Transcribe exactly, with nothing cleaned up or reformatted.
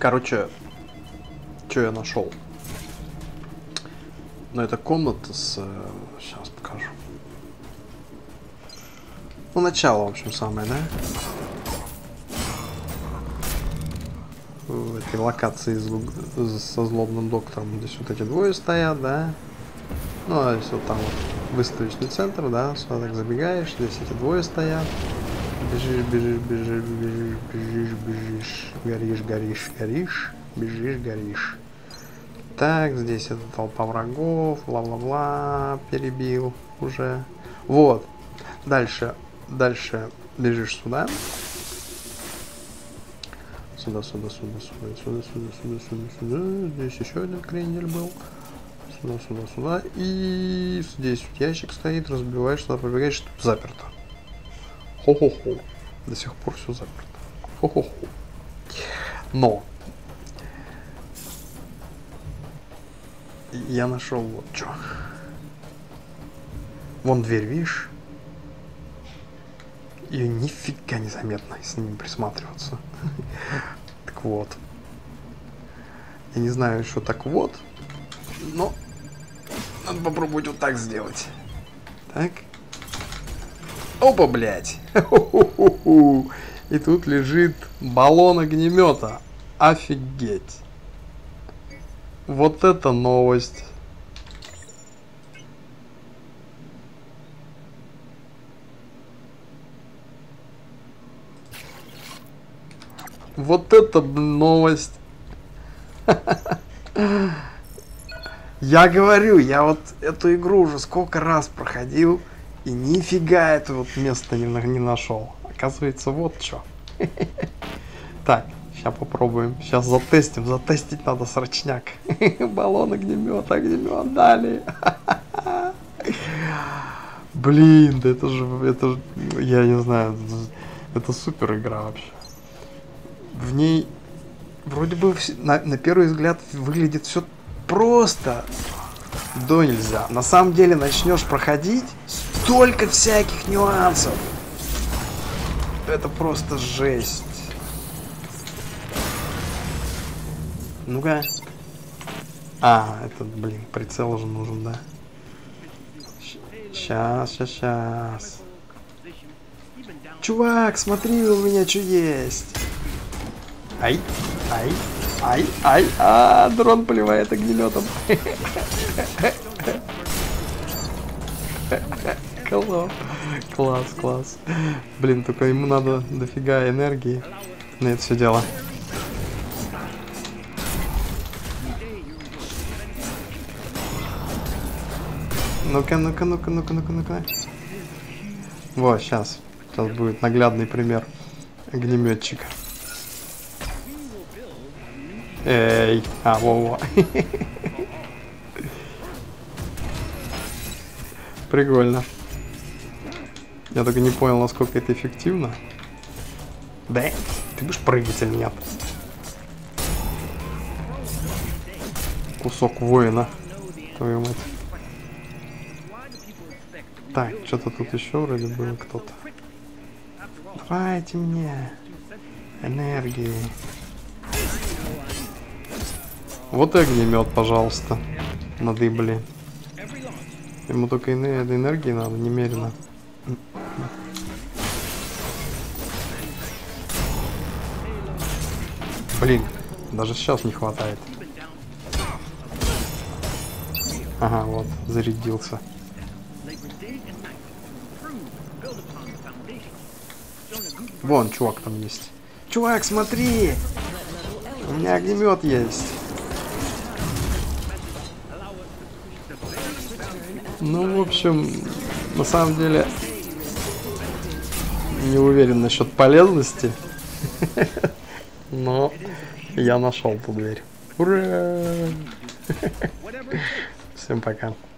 Короче, что я нашел? Ну, это комната с... Сейчас покажу. Ну, начало, в общем, самое, да? В этой локации со злобным доктором. Здесь вот эти двое стоят, да? Ну, а здесь вот там вот выставочный центр, да? Сюда так забегаешь, здесь эти двое стоят. Бежишь, бежишь, бежишь, бежишь, бежишь, бежишь. Горишь, горишь, горишь. Бежишь, горишь. Так, здесь это толпа врагов, бла-бла-бла, перебил уже. Вот. Дальше, дальше бежишь сюда. Сюда, сюда, сюда, сюда, сюда, сюда, сюда, сюда, сюда. Здесь еще один крендель был. Сюда, сюда, сюда. И здесь вот ящик стоит, разбиваешь, сюда пробегаешь, тут заперто. Хо-хо-хо. До сих пор все заперто. Хо-хо-хо. Но я нашел вот что. Вон дверь, видишь? Ее нифига не заметно, если не присматриваться. Так вот. Я не знаю, что так вот. Но надо попробовать вот так сделать. Так. Опа, блядь. И тут лежит баллон огнемета. Офигеть. Вот это новость. Вот это новость. Я говорю, я вот эту игру уже сколько раз проходил и нифига это вот место не, не нашел. Оказывается, вот что. Так, сейчас попробуем. Сейчас затестим. Затестить надо срочняк. Баллон, огнемет, огнемет, далее. Блин, да это же, это же, я не знаю, это супер игра вообще. В ней вроде бы на, на первый взгляд выглядит все просто до нельзя. На самом деле начнешь проходить, столько всяких нюансов. Это просто жесть. Ну-ка. А, это, блин, прицел уже нужен, да? Сейчас, сейчас, сейчас. Чувак, смотри, у меня что есть. Ай, ай, ай, ай, а, дрон поливает огнеметом. Класс, класс, класс. Блин, только ему надо дофига энергии на это все дело. Ну-ка, ну-ка, ну-ка, ну-ка, ну-ка, ну-ка. Вот, сейчас. Сейчас будет наглядный пример огнеметчика. Эй, а, во-во. Прикольно. Я только не понял, насколько это эффективно. Да, ты будешь прыгать или нет? Кусок воина. Твою мать. Так, что-то тут еще вроде было кто-то. Давайте мне энергии. Вот и огнемет, пожалуйста. Надыбли. Ему только энергии надо, немерено. Блин, даже сейчас не хватает. Ага, вот, зарядился. Вон, чувак там есть. Чувак, смотри! У меня огнемет есть. Ну, в общем, на самом деле, не уверен насчет полезности. Но я нашел ту дверь. Ура! Всем пока.